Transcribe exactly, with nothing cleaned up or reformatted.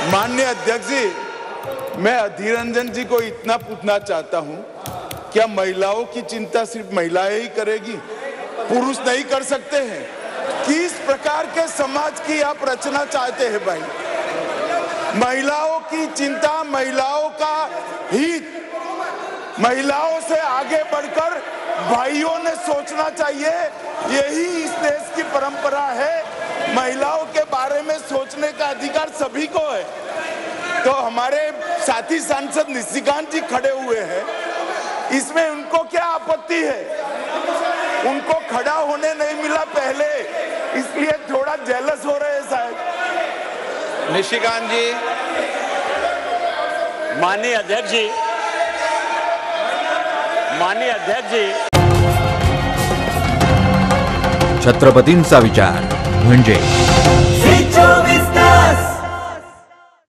माननीय अध्यक्ष जी, मैं अधीर रंजन जी को इतना पूछना चाहता हूं, क्या महिलाओं की चिंता सिर्फ महिलाएं ही करेगी, पुरुष नहीं कर सकते हैं? किस प्रकार के समाज की आप रचना चाहते हैं भाई? महिलाओं की चिंता, महिलाओं का हित, महिलाओं से आगे बढ़कर भाइयों ने सोचना चाहिए। यही इस देश की परंपरा है। महिलाओं के बारे में सोचने का अधिकार सभी को है। तो हमारे साथी सांसद निशिकांत जी खड़े हुए हैं, इसमें उनको क्या आपत्ति है? उनको खड़ा होने नहीं मिला पहले, इसलिए थोड़ा जेलस हो रहे हैं शायद। निशिकांत जी। माननीय अध्यक्ष जी, माननीय अध्यक्ष जी, छत्रपतींचा विचार म्हणजे